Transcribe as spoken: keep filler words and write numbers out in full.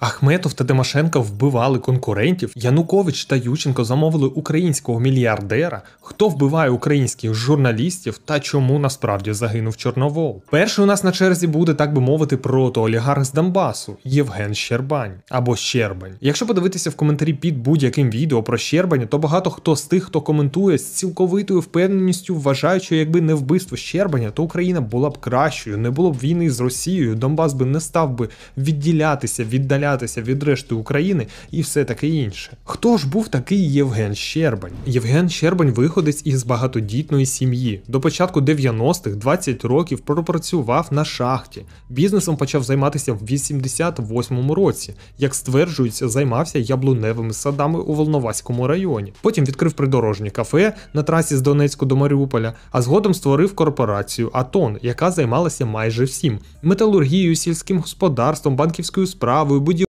Ахметов та Тимошенко вбивали конкурентів, Янукович та Ющенко замовили українського мільярдера, хто вбиває українських журналістів та чому насправді загинув Чорновол. Перший у нас на черзі буде, так би мовити, протоолігарх з Донбасу – Євген Щербань або Щербань. Якщо подивитися в коментарі під будь-яким відео про Щербаня, то багато хто з тих, хто коментує з цілковитою впевненістю, вважають, що якби не вбивство Щербаня, то Україна була б кращою, не було б війни з Росією, Донбас би не став би відділятися, віддалятися від решти України і все таке інше. Хто ж був такий Євген Щербань? Євген Щербань виходець із багатодітної сім'ї. До початку дев'яностих двадцять років пропрацював на шахті. Бізнесом почав займатися в вісімдесят восьмому році. Як стверджується, займався яблуневими садами у Волноваському районі. Потім відкрив придорожнє кафе на трасі з Донецьку до Маріуполя, а згодом створив корпорацію «Атон», яка займалася майже всім – металургією, сільським господарством, банківською справою, будівництвом,